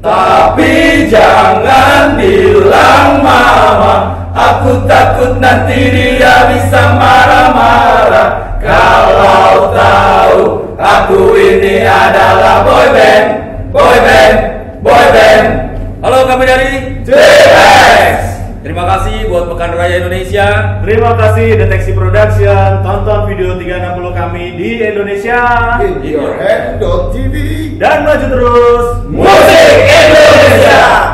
Tapi jangan bilang mama, aku takut nanti dia bisa marah-marah kalau tahu aku ini adalah boyband. Halo, kami dari JX. Terima kasih buat Pekan Raya Indonesia. Terima kasih Deteksi Production. Tonton video 360 kami di Indonesia In your hand.tv. dan maju terus Musik Indonesia.